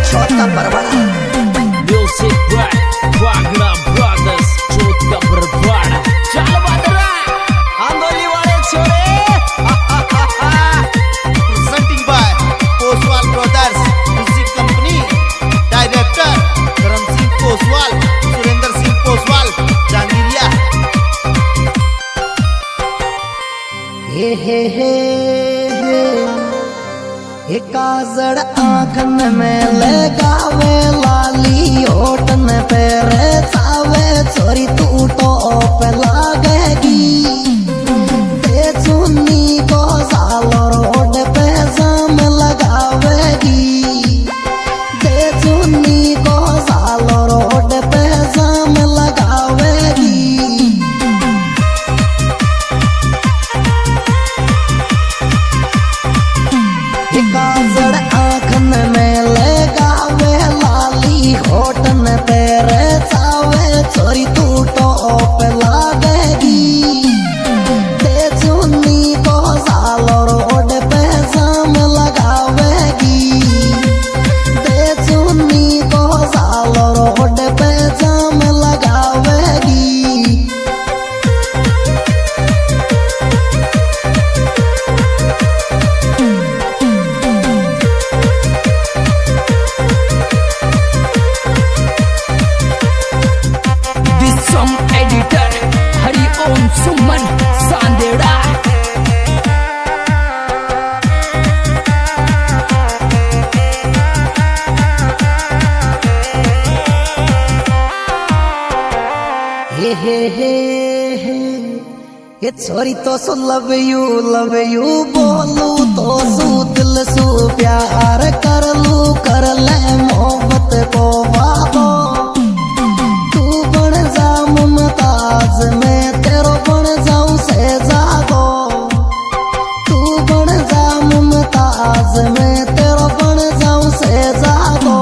छोटा बरबड़ा music by वागना ब्रदर्स छोटा बरबड़ा चल बदरा आंदोली वाले छोरे presenting by Poswal Brothers Music Company Director Karan Singh Poswal Surendra Singh Poswal Jangiriya हे काजड़ आँखन में लगावे लाली होठन पे रे सावे छोरी तू टॉप लागेगी ते चुन्नी को सालो रोड पे जाम लगावेगी ते चुन्नी को सालो रोड पे जाम लगावेगी काजड़ आँखन में लगावे लाली होठन पे रे सावे छोरी तू टॉप लागेगी ते चुन्नी को सालो रोड पे जाम लगावेगी ते चुन्नी को सालो रोड पे जाम लगावेगी एडिटर हरिओम सुमन सांदेड़ा हे ये छोरी तो सो लव यू बोलू तो सू दिल सू प्यार कर लू कर ले मोहब्बत को वादो तू बन जा मुमताज मैं तेरो बन जाऊं शहजादो तू बन जा मुमताज मैं तेरो बन जाऊं शहजादो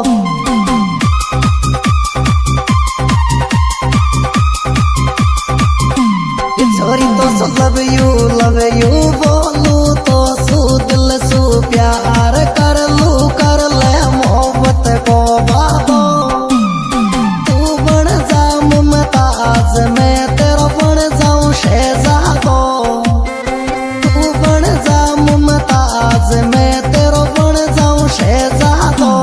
छोरी तो सो लव यू बोलू तो सू दिल सू प्यार कर लू कर ले मोहब्बत को वादो तू बन जा मुमताज मैं तेरो बन जाऊं शहजादो तू बन जा मुमताज मैं तेरो बन जाऊं शहजादो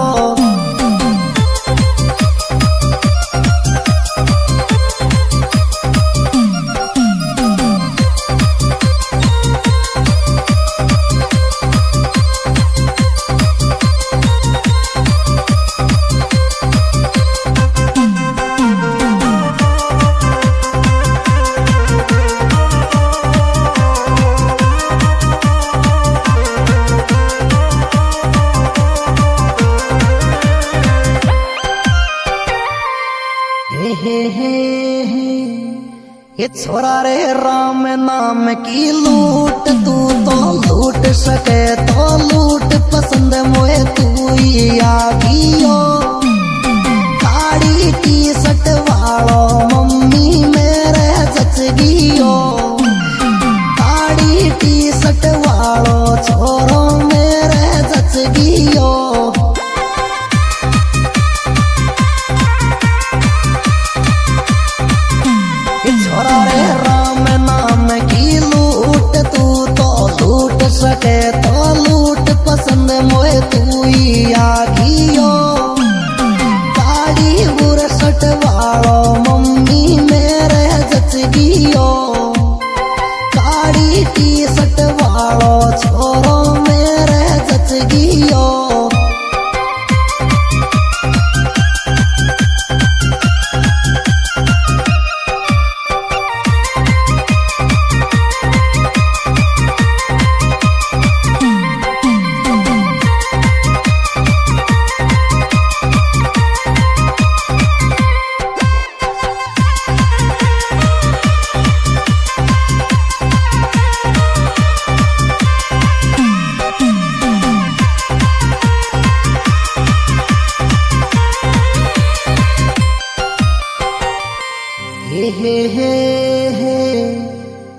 ये छोरा रे राम नाम की लूट तू तो लूट सके तो लूट पसंद मोए तू ही आगियो काड़ी टी शर्ट वालो मम्मी मेरे जचगियो काड़ी टी शर्ट वालो छोरो मेरे जचगियो छोरा रे राम नाम की लूट तू तो लूट सके तो लूट पसंद मोए तू ही आगियो काड़ी बुरसट वालो मम्मी मेरे जचगियो काड़ी टी शर्ट वालो छोरो मेरे जचगियो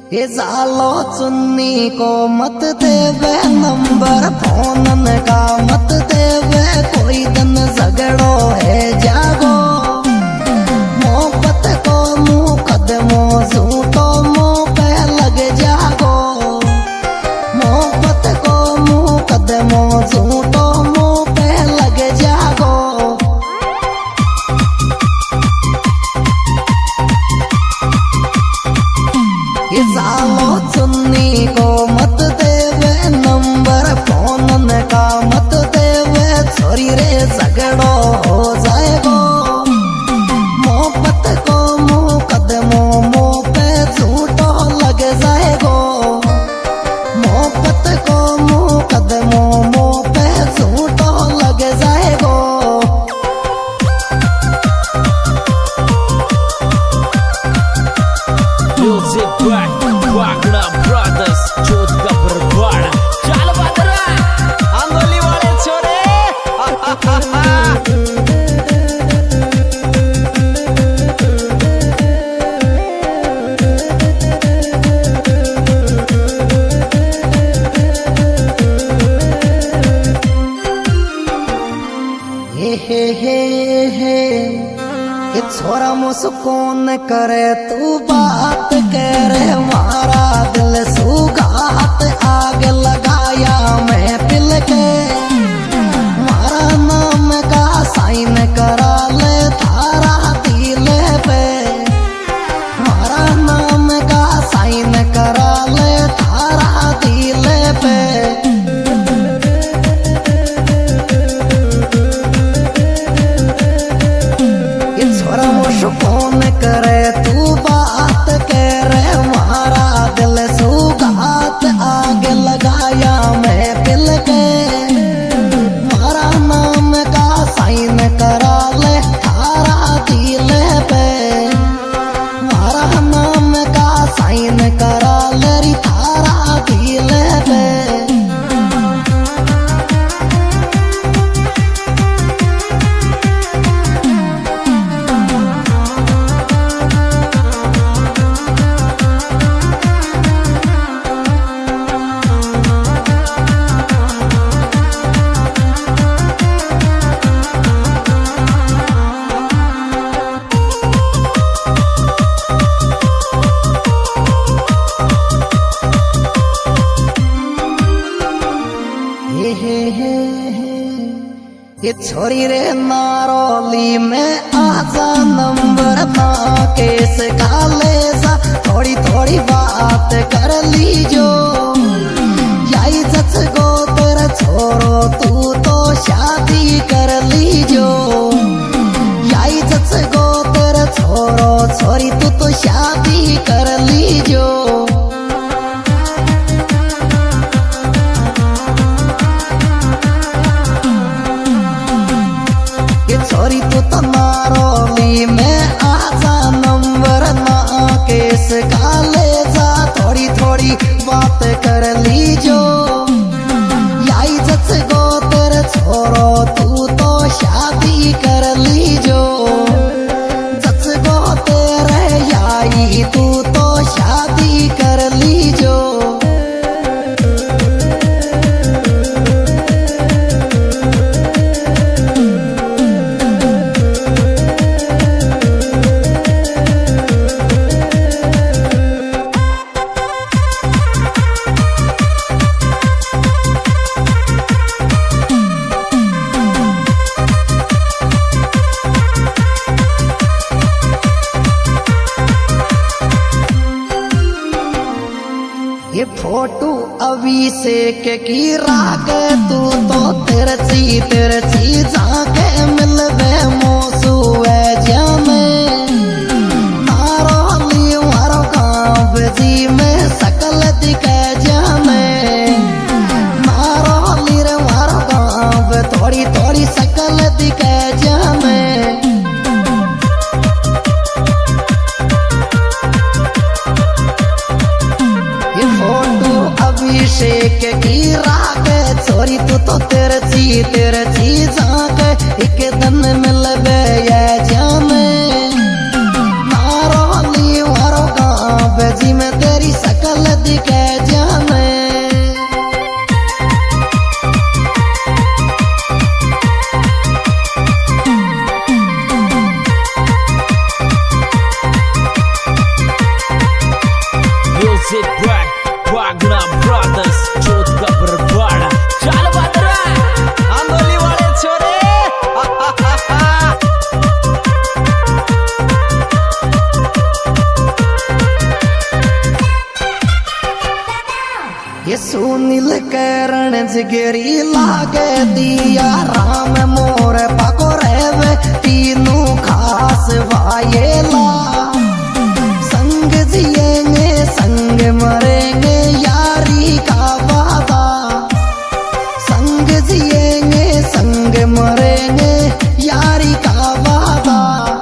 ये जालो चुन्नी को मत देवे नंबर फोन का मत देवे कोई दिन झगड़ो है जागो मोहब्बत को मुकदमों झूठो मुंह पे लग जागो मोहब्बत को मुकदमों झूठो मुंह पे लग जागो ये जालो चुन्नी को मत देवे नंबर फोन का मत देवे छोरी रे झगड़ो हो जाएगो मोहब्बत को मुकदमों मुंह पे झूठो लग जाएगो मोहब्बत को मुकदमों मुंह पे झूठो लग जाएगो Music back, Wagner Brothers, Chot ka Barbada. चल बदरा, आंगोली वाले छोरे हे ये छोरा मुस्कुन करे तू बात करे मारा दिल सुगात आग लगाया मैं पिल के मारा नाम का साइन करा ले थारा दिल पे मारा नाम का साइन करा ले थारा दिल पे फोन करे तू बात करे मारा दिल सुगात आग लगाया मैं दिल के मारा नाम का साइन करा ले थारा दिल पे मारा नाम का साइन करा ले थारा दिल पे ये छोरी रे नारोली में आजा नंबर ना केस का ले जा थोड़ी थोड़ी बात कर लीजो याई जच गो तेरा छोरो तू तो शादी कर लीजो याई जच गो तेरा छोरो छोरी तू तो शादी कर लीजो छोरी तू तो नारोली में आजा नंबर ना केस का ले जा थोड़ी थोड़ी बात कर लीजो याई जच गो तेरे छोरो तू तो शादी कर लीजो जच गो तेरे याई तू तो शादी कर लीजो ये फोटो अभिषेक की राग तू तो तिरछी जाके मिलवे मोसुए जामे नारोली मारो गाँव जी में सकल दिखे जामे नारोली रे मारो गाँव थोड़ी थोड़ी सकल दिखे जामे अभिषेक की राग छोरी तू तो तिरछी जाके एक दिन मिलवे ये जामे नारोली वारो गाँव जी में तेरी सकल सुनील करण जिगरी लागे दिया राम मोर पाको रेवे तीनों खास वायेला संग जिएंगे संग मरेंगे यारी का वादा संग जिएंगे संग मरेंगे यारी का वादा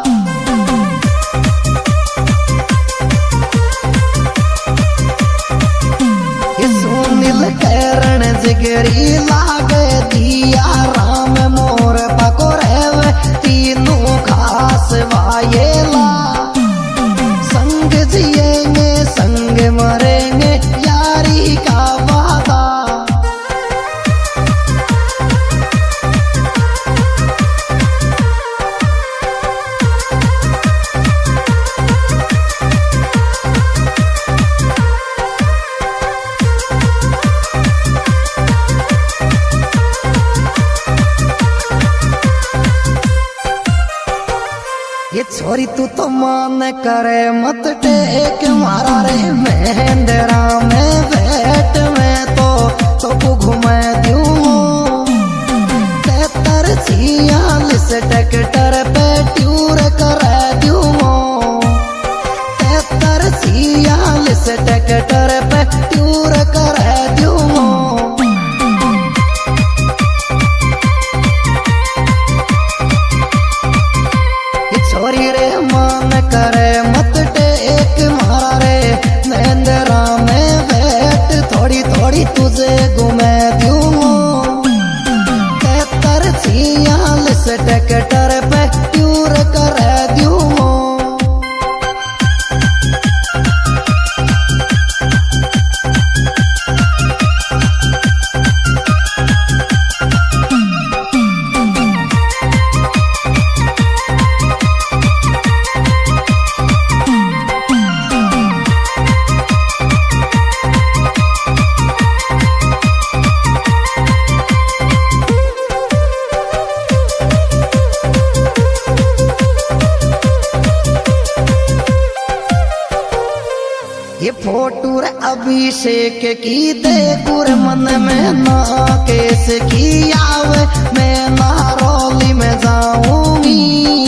सुनील करण जिगरी लागे दिया राम मोर पको रेवे तीनों खास वायेला संग जिएंगे संग मरेंगे यारी का वादा ये छोरी तू तो मान करे मत टेक मारा रे महेंद्रा में बैठ में तो घुमा दूं 43 ट्रैक्टर पे ट्यूर कर दूं 43 ट्रैक्टर पे ट्यूर कर दूं छोरी रे मान करे मत टेक मारा रे महेंद्रा में बैठ थोड़ी थोड़ी तुझे घुमा दूं 43 ट्रैक्टर पे ट्यूर कर दूं ये फोटो रे अभिषेक की दे गुर मन में ना केस की आवे मैं नारौली में जाऊंगी